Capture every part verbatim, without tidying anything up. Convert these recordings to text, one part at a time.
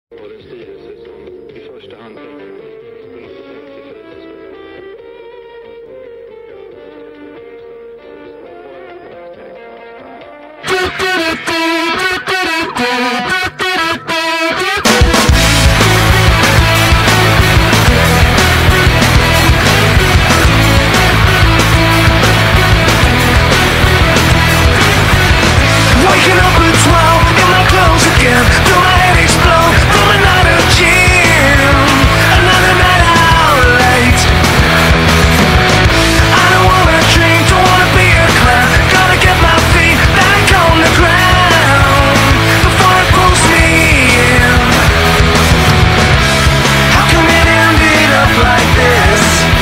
Har en styrelse som i första hand tänker offentlig föräldraskap. Waking up at twelve in my clothes again. Feel my head explode from another gym. Another night out late. I don't wanna drink, don't wanna be a clown. Gotta get my feet back on the ground before it pulls me in. How come it ended up like this?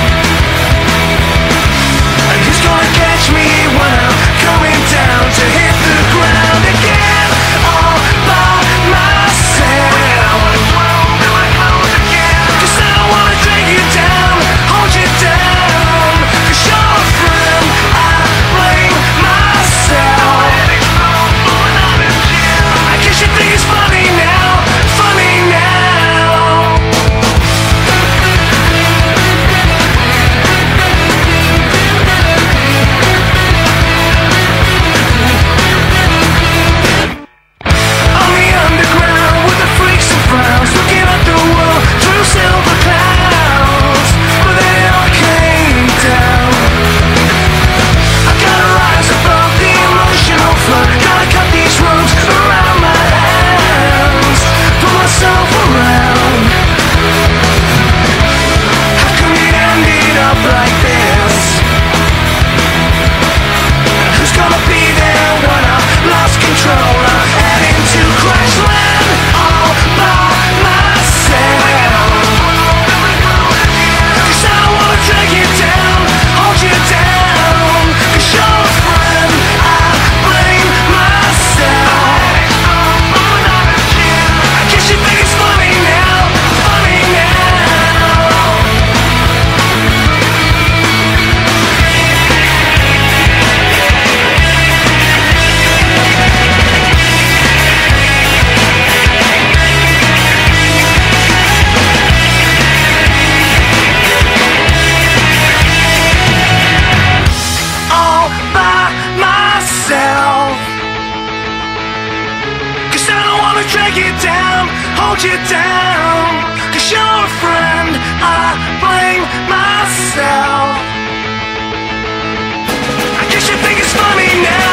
And who's gonna catch me when I'm coming down to hit the ground again, all by myself? Cause I don't wanna drag you down, hold you down. Cause you're a friend, I blame myself. I guess you think it's funny now, funny now. On the underground with the freaks and frowns, looking at the world through silver clouds, but they all came down. I gotta rise above the emotional flood, gotta cut these ropes around my hands, pull myself around. How come it ended up like this? Who's gonna be there when I've lost control? I'm heading to crash land all by myself. Cause I don't wanna drag you down, hold you down. Cause you're a friend, I blame myself. I guess you think it's funny now, funny now. All by myself. Cause I don't wanna drag you down, hold you down. Cause you're a friend, I blame myself. I guess you think it's funny now.